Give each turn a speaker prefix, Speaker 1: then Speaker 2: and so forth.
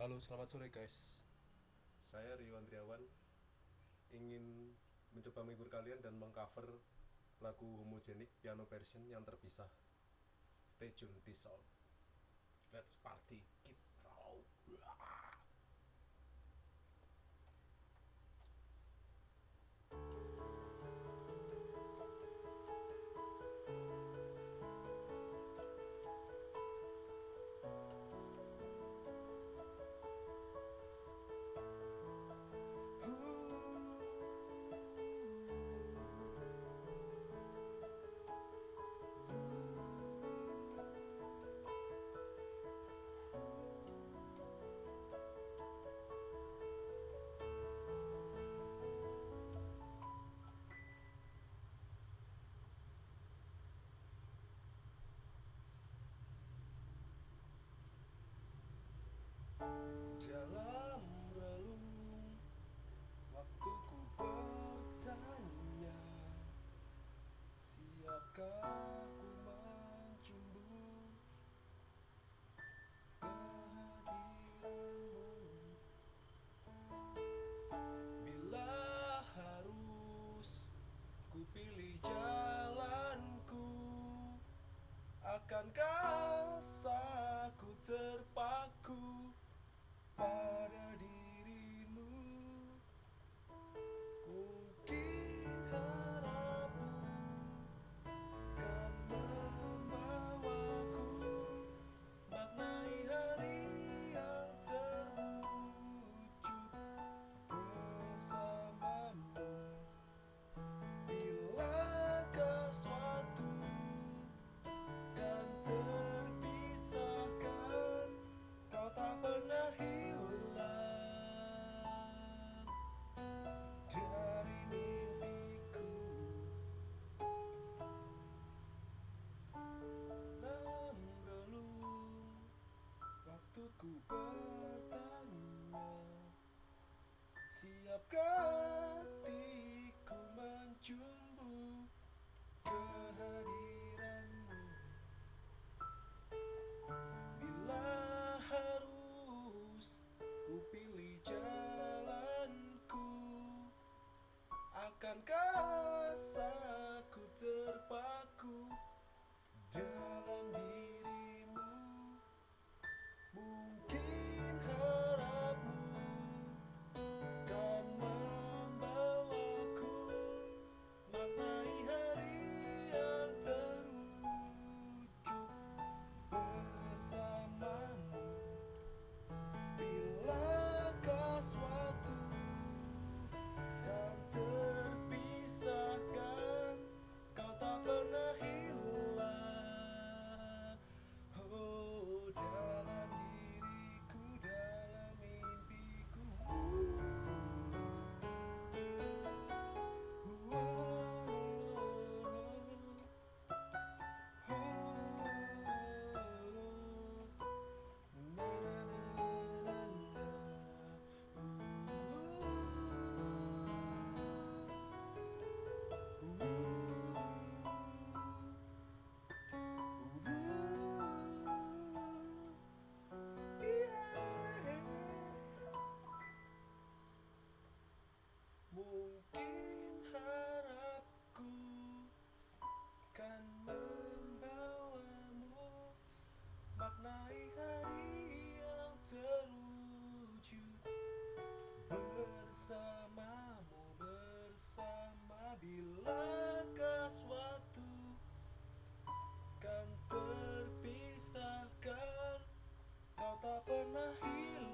Speaker 1: Halo, selamat sore guys. Saya Rio Andriawan ingin mencoba menghibur kalian dan mengcover lagu Homogenik piano version yang terpisah. Stay tune di sound. Let's party, keep roll. Dalam relung waktuku bertanya, siapkah ku mencumbu kehadiranmu? Bila harus ku pilih jalanku, akankah aku terpaku pada dirimu? Mungkin harapmu kan membawaku maknai hari yang terwujud bersamamu. Bilakah suatu kan terpisahkan, kau tak pernah hilang dari mimpiku. Dalam relung waktuku bertanya, siapkah hatiku mencumbu kehadiranmu? Bila harus ku pilih jalanku, akankah aku terpaku dalam dirimu? Mungkin harapmu kan membawaku maknai hari yang terwujud bersamamu. Bilakah suatu kan terpisahkan, kau tak pernah hilang. Oh, dalam diriku, dalam mimpiku. Na, na, na, Mungkin harapku kan membawamu maknai hari yang terwujud bersamamu bersama. Bilakah suatu kan terpisahkan, kau tak pernah hilang